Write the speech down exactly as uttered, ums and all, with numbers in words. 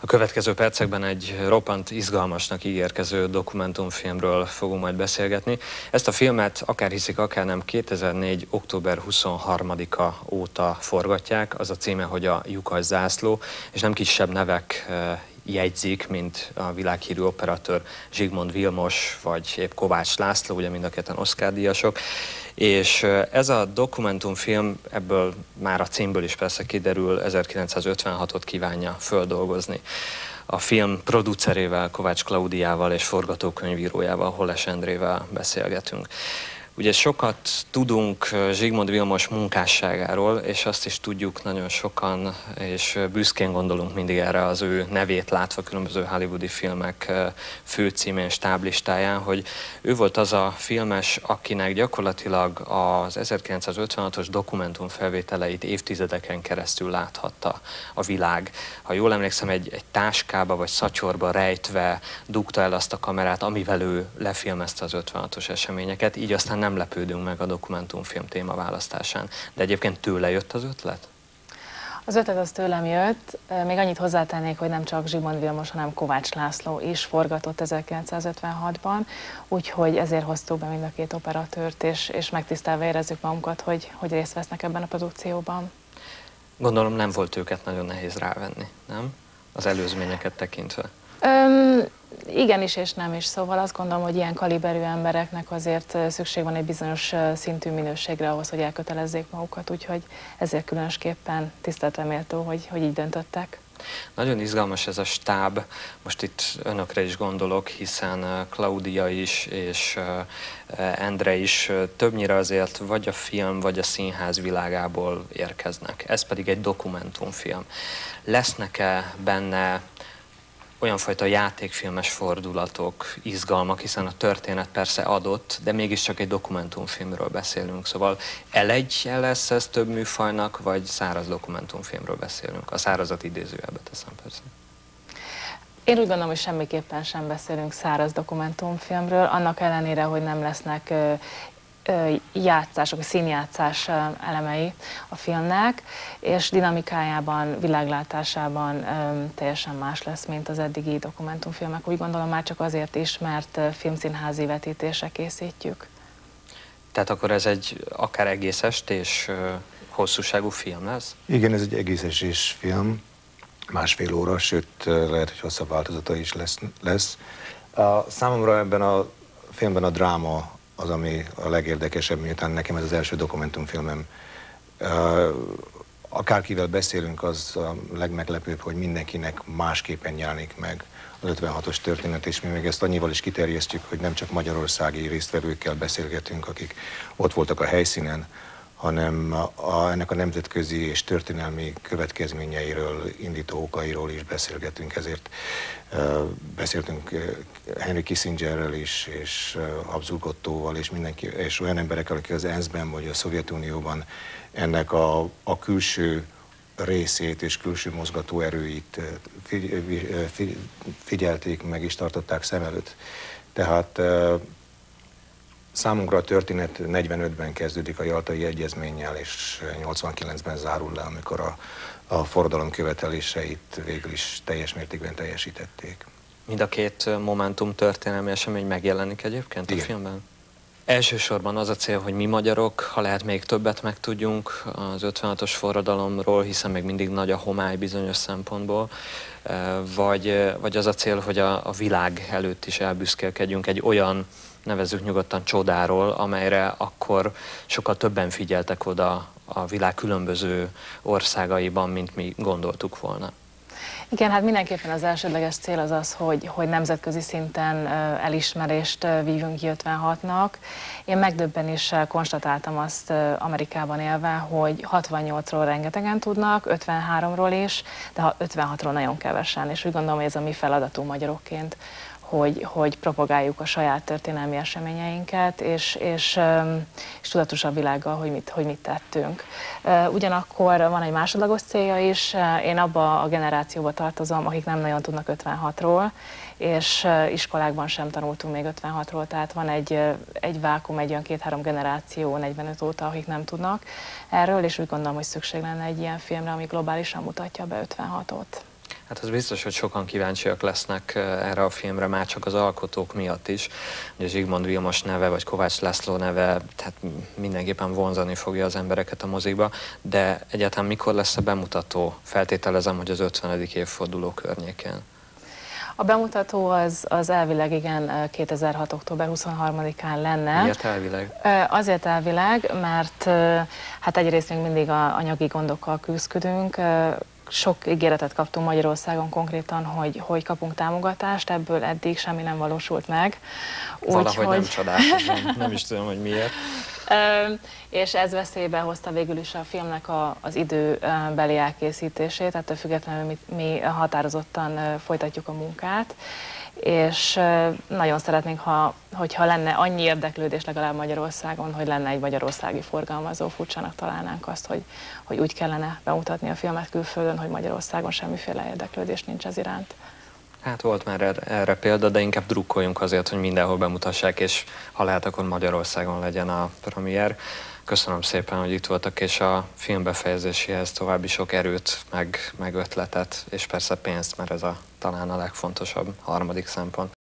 A következő percekben egy roppant izgalmasnak ígérkező dokumentumfilmről fogunk majd beszélgetni. Ezt a filmet akár hiszik, akár nem kétezer-négy. október huszonharmadika óta forgatják. Az a címe, hogy a Lyukas zászló, és nem kisebb nevek jegyzik, mint a világhírű operatőr Zsigmond Vilmos, vagy épp Kovács László, ugye mind a ketten Oscar-díjasok. És ez a dokumentumfilm, ebből már a címből is persze kiderül, ezerkilencszázötvenhatot kívánja földolgozni. A film producerével, Kovács Klaudiával és forgatókönyvírójával, Holes Endrével beszélgetünk. Ugye sokat tudunk Zsigmond Vilmos munkásságáról, és azt is tudjuk nagyon sokan, és büszkén gondolunk mindig erre az ő nevét látva különböző hollywoodi filmek főcímén, stáblistáján, hogy ő volt az a filmes, akinek gyakorlatilag az ezerkilencszázötvenhatos dokumentumfelvételeit évtizedeken keresztül láthatta a világ. Ha jól emlékszem, egy, egy táskába vagy szatyorba rejtve dugta el azt a kamerát, amivel ő lefilmezte az ötvenhatos eseményeket, így aztán nem lepődünk meg a dokumentumfilm témaválasztásán. De egyébként tőle jött az ötlet? Az ötlet az tőlem jött. Még annyit hozzátennék, hogy nem csak Zsigmond Vilmos, hanem Kovács László is forgatott ezerkilencszázötvenhatban, úgyhogy ezért hoztuk be mind a két operatőrt, és, és megtisztelve érezzük magunkat, hogy, hogy részt vesznek ebben a produkcióban. Gondolom nem volt őket nagyon nehéz rávenni, nem? Az előzményeket tekintve. Öm, igenis és nem is, szóval azt gondolom, hogy ilyen kaliberű embereknek azért szükség van egy bizonyos szintű minőségre ahhoz, hogy elkötelezzék magukat, úgyhogy ezért különösképpen tiszteletre méltó, hogy, hogy így döntöttek. Nagyon izgalmas ez a stáb, most itt önökre is gondolok, hiszen Klaudia is és Endre is többnyire azért vagy a film, vagy a színház világából érkeznek. Ez pedig egy dokumentumfilm. Lesznek-e benne olyan fajta játékfilmes fordulatok, izgalmak, hiszen a történet persze adott, de mégiscsak egy dokumentumfilmről beszélünk. Szóval elegyje lesz ez több műfajnak, vagy száraz dokumentumfilmről beszélünk? A szárazat idézőjelbe teszem persze. Én úgy gondolom, hogy semmiképpen sem beszélünk száraz dokumentumfilmről, annak ellenére, hogy nem lesznek játszások, színjátszás elemei a filmnek, és dinamikájában, világlátásában teljesen más lesz, mint az eddigi dokumentumfilmek. Úgy gondolom már csak azért is, mert filmszínházi vetítésre készítjük. Tehát akkor ez egy akár egész estés hosszúságú film lesz? Igen, ez egy egész estés film, másfél óra, sőt lehet, hogy hosszabb változata is lesz. lesz. A, számomra ebben a filmben a dráma az, ami a legérdekesebb, miután nekem ez az első dokumentumfilmem. Akárkivel beszélünk, az a legmeglepőbb, hogy mindenkinek másképpen jelenik meg az ötvenhatos történet, és mi még ezt annyival is kiterjesztjük, hogy nem csak magyarországi résztvevőkkel beszélgetünk, akik ott voltak a helyszínen, hanem a, a, ennek a nemzetközi és történelmi következményeiről, indító okairól is beszélgetünk, ezért uh, beszéltünk uh, Henry Kissingerrel is, és uh, Habsburg Ottóval, és, mindenki, és olyan emberekkel, akik az ENSZ-ben vagy a Szovjetunióban ennek a, a külső részét és külső mozgató erőit figy figy figyelték meg és tartották szem előtt. Tehát uh, számunkra a történet negyvenötben kezdődik a Jaltai Egyezménnyel, és nyolcvankilencben zárul le, amikor a, a forradalom követeléseit végül is teljes mértékben teljesítették. Mind a két momentum történelmi esemény megjelenik egyébként? Igen. A filmben? Elsősorban az a cél, hogy mi magyarok, ha lehet még többet megtudjunk az ötvenhatos forradalomról, hiszen még mindig nagy a homály bizonyos szempontból, vagy, vagy az a cél, hogy a, a világ előtt is elbüszkélkedjünk egy olyan, nevezzük nyugodtan csodáról, amelyre akkor sokkal többen figyeltek oda a világ különböző országaiban, mint mi gondoltuk volna. Igen, hát mindenképpen az elsődleges cél az az, hogy, hogy nemzetközi szinten elismerést vívjunk ki ötvenhatnak. Én megdöbbenéssel konstatáltam azt Amerikában élve, hogy hatvannyolcról rengetegen tudnak, ötvenháromról is, de ha ötvenhatról nagyon kevesen, és úgy gondolom, hogy ez a mi feladatunk magyarokként, hogy, hogy propagáljuk a saját történelmi eseményeinket, és, és, és tudatosabb világgal, hogy mit, hogy mit tettünk. Ugyanakkor van egy másodlagos célja is, én abba a generációba tartozom, akik nem nagyon tudnak ötvenhatról, és iskolákban sem tanultunk még ötvenhatról, tehát van egy, egy vákum, egy olyan két-három generáció negyvenöt óta, akik nem tudnak erről, és úgy gondolom, hogy szükség lenne egy ilyen filmre, ami globálisan mutatja be ötvenhatot. Hát az biztos, hogy sokan kíváncsiak lesznek erre a filmre, már csak az alkotók miatt is. Ugye Zsigmond Vilmos neve, vagy Kovács László neve, tehát mindenképpen vonzani fogja az embereket a mozikba, de egyáltalán mikor lesz a bemutató? Feltételezem, hogy az ötvenedik évforduló környékén. A bemutató az, az elvileg igen kétezer-hat. október huszonharmadikán lenne. Miért elvileg? Azért elvileg, mert hát egyrészt még mindig a anyagi gondokkal küzdködünk. Sok ígéretet kaptunk Magyarországon konkrétan, hogy, hogy kapunk támogatást, ebből eddig semmi nem valósult meg. Valahogy úgy, nem hogy... csodálkozom, nem is tudom, hogy miért. És ez veszélybe hozta végül is a filmnek a, az időbeli elkészítését, ettől függetlenül mi, mi határozottan folytatjuk a munkát, és nagyon szeretnénk, ha, hogyha lenne annyi érdeklődés legalább Magyarországon, hogy lenne egy magyarországi forgalmazó, furcsának találnánk azt, hogy, hogy úgy kellene bemutatni a filmet külföldön, hogy Magyarországon semmiféle érdeklődés nincs ez iránt. Hát volt már erre, erre példa, de inkább drukkoljunk azért, hogy mindenhol bemutassák, és ha lehet, akkor Magyarországon legyen a premier. Köszönöm szépen, hogy itt voltak, és a film befejezéséhez további sok erőt, meg, meg ötletet, és persze pénzt, mert ez a, talán a legfontosabb harmadik szempont.